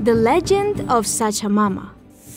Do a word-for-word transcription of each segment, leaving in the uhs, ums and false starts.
The legend of Sachamama.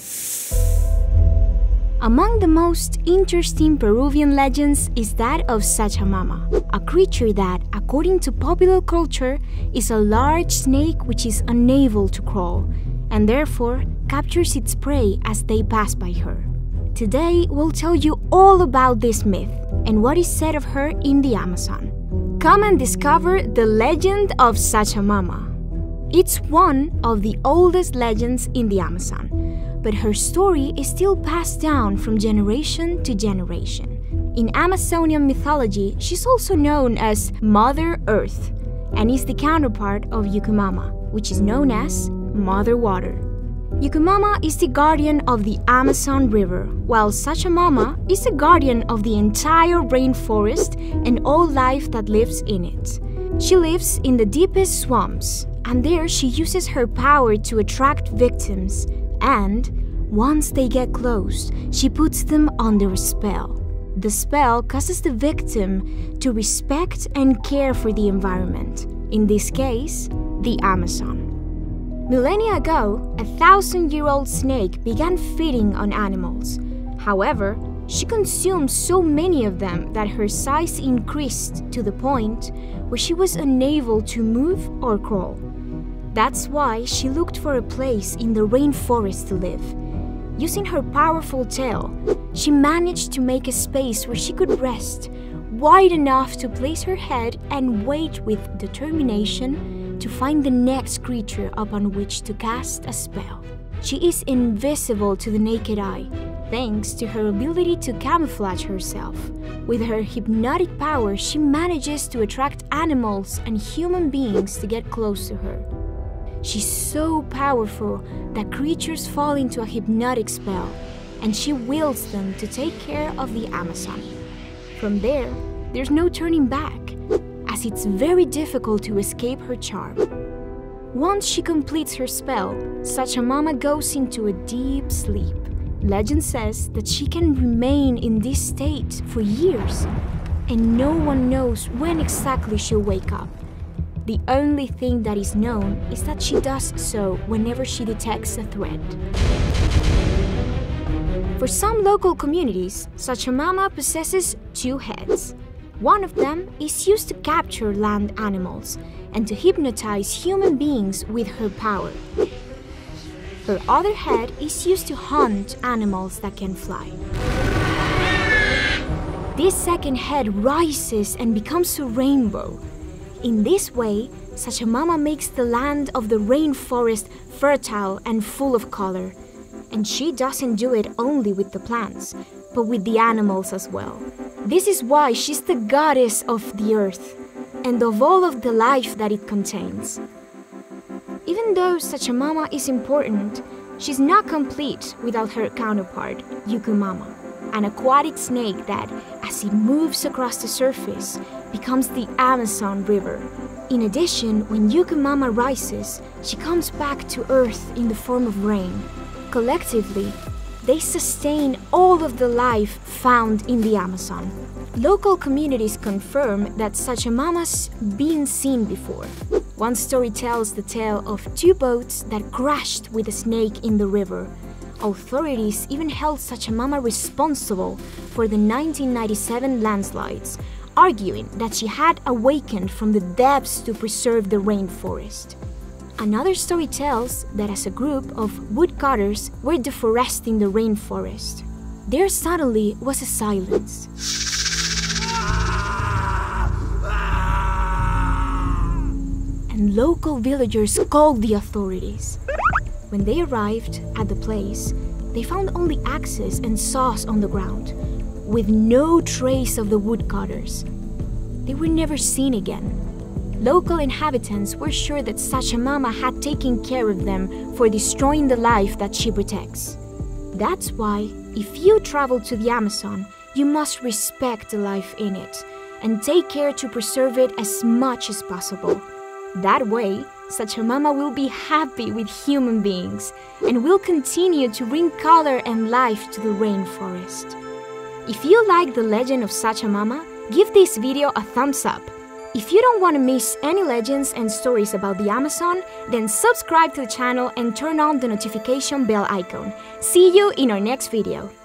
Among the most interesting Peruvian legends is that of Sachamama, a creature that, according to popular culture, is a large snake which is unable to crawl, and therefore captures its prey as they pass by her. Today, we'll tell you all about this myth and what is said of her in the Amazon. Come and discover the legend of Sachamama. It's one of the oldest legends in the Amazon, but her story is still passed down from generation to generation. In Amazonian mythology, she's also known as Mother Earth and is the counterpart of Yucumama, which is known as Mother Water. Yucumama is the guardian of the Amazon River, while Sachamama is the guardian of the entire rainforest and all life that lives in it. She lives in the deepest swamps, and there she uses her power to attract victims, and once they get close, she puts them under a spell. The spell causes the victim to respect and care for the environment, in this case, the Amazon. Millennia ago, a thousand-year-old snake began feeding on animals. However, she consumed so many of them that her size increased to the point where she was unable to move or crawl. That's why she looked for a place in the rainforest to live. Using her powerful tail, she managed to make a space where she could rest, wide enough to place her head and wait with determination to find the next creature upon which to cast a spell. She is invisible to the naked eye, thanks to her ability to camouflage herself. With her hypnotic power, she manages to attract animals and human beings to get close to her. She's so powerful that creatures fall into a hypnotic spell, and she wills them to take care of the Amazon. From there, there's no turning back, as it's very difficult to escape her charm. Once she completes her spell, Sachamama goes into a deep sleep. Legend says that she can remain in this state for years, and no one knows when exactly she'll wake up. The only thing that is known is that she does so whenever she detects a threat. For some local communities, Sachamama possesses two heads. One of them is used to capture land animals and to hypnotize human beings with her power. Her other head is used to hunt animals that can fly. This second head rises and becomes a rainbow. In this way, Sachamama makes the land of the rainforest fertile and full of color. And she doesn't do it only with the plants, but with the animals as well. This is why she's the goddess of the earth, and of all of the life that it contains. Even though Sachamama is important, she's not complete without her counterpart, Yucumama, an aquatic snake that, as it moves across the surface, becomes the Amazon River. In addition, when Yucumama rises, she comes back to earth in the form of rain. Collectively, they sustain all of the life found in the Amazon. Local communities confirm that Sachamama's been seen before. One story tells the tale of two boats that crashed with a snake in the river. Authorities even held Sachamama responsible for the nineteen ninety-seven landslides, arguing that she had awakened from the depths to preserve the rainforest. Another story tells that as a group of woodcutters were deforesting the rainforest, there suddenly was a silence. And local villagers called the authorities. When they arrived at the place, they found only axes and saws on the ground, with no trace of the woodcutters. They were never seen again. Local inhabitants were sure that Sachamama had taken care of them for destroying the life that she protects. That's why, if you travel to the Amazon, you must respect the life in it and take care to preserve it as much as possible. That way, Sachamama will be happy with human beings and will continue to bring color and life to the rainforest. If you like the legend of Sachamama, give this video a thumbs up. If you don't want to miss any legends and stories about the Amazon, then subscribe to the channel and turn on the notification bell icon. See you in our next video.